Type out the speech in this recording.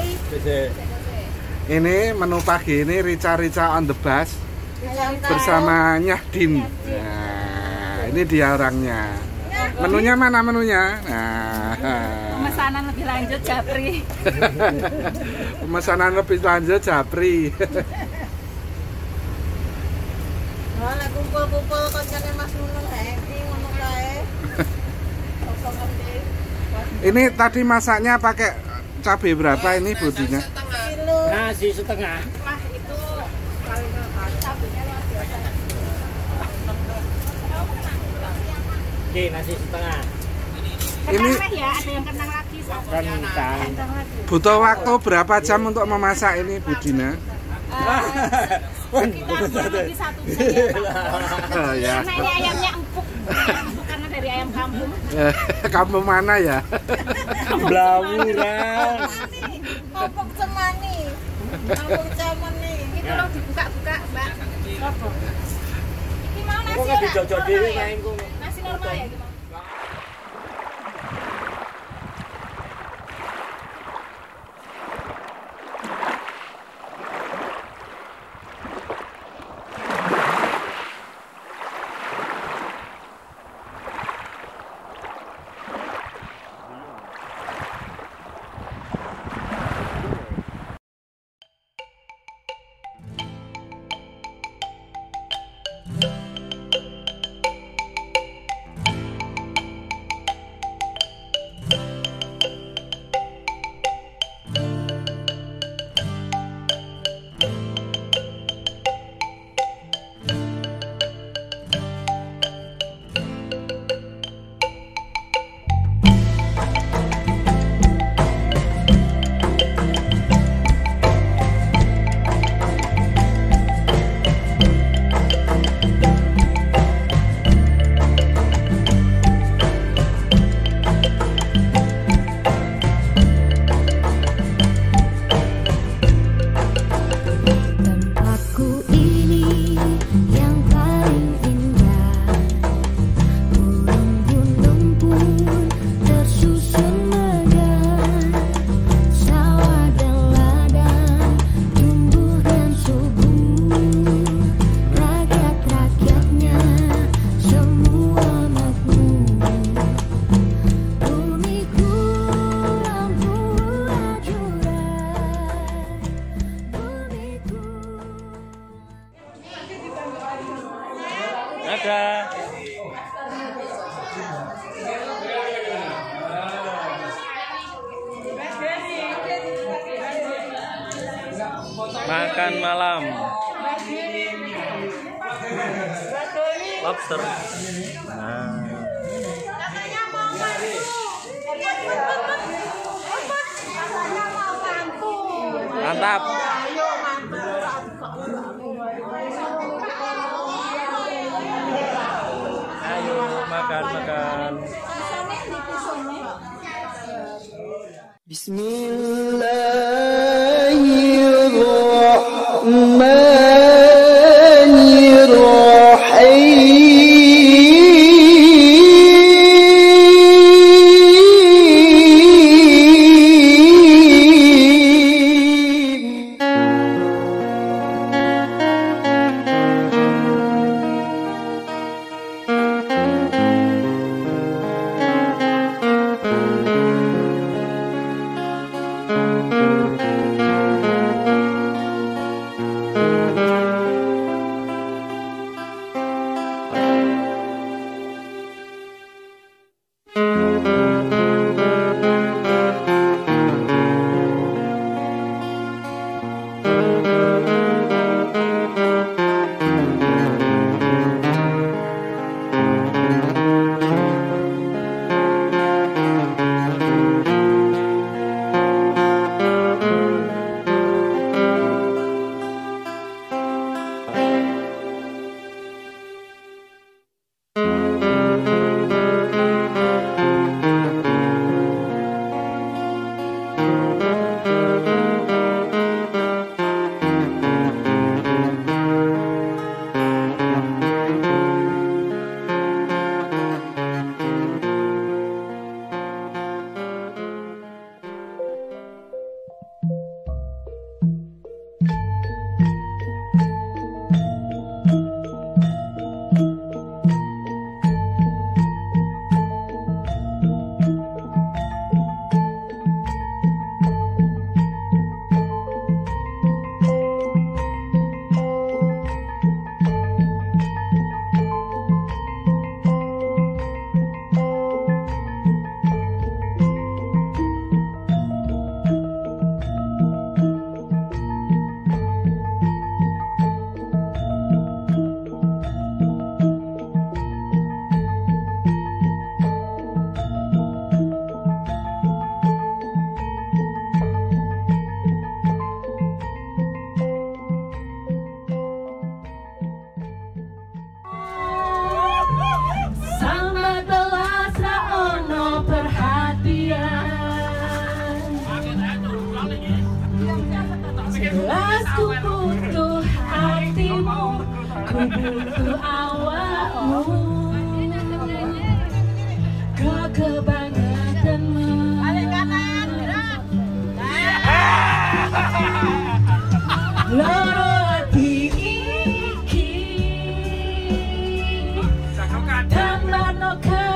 Ini menu pagi ini Rica-Rica on the bus bersama Nyahdin. Nah, ini dia orangnya. Menunya mana menunya? Nah, pemesanan lebih lanjut Japri. Pemesanan lebih lanjut Japri. Lah kumpul-kumpul kancane Mas Nunung iki ngono kae. Ini tadi masaknya pakai cabai berapa ini budinya? Nasi setengah. Wah, itu paling cabenya luar biasa. Oke, nasi setengah. Ini Ya, ada yang kentang lagi. Kentang. butuh waktu berapa jam untuk memasak ini budina? Kurang lebih 1 jam ya, Pak. Oh, ya. Karena ini ayamnya empuk. Karena dari ayam kampung. Kampung mana ya? Blawuran. Kopok cemani. Kampung cemani. Itu loh dibuka-buka, Mbak. Apa? Ini mau nasi Kok ya? dijojot dhewe kae engko. Nasi normal ya gimana? Ada. Makan malam. Lobster. Nah. Katanya mau mantu. Katanya mau mantu. Mantap. Ayo mantu. Ayo makan. Bismillahirrahmanirrahim. Oke.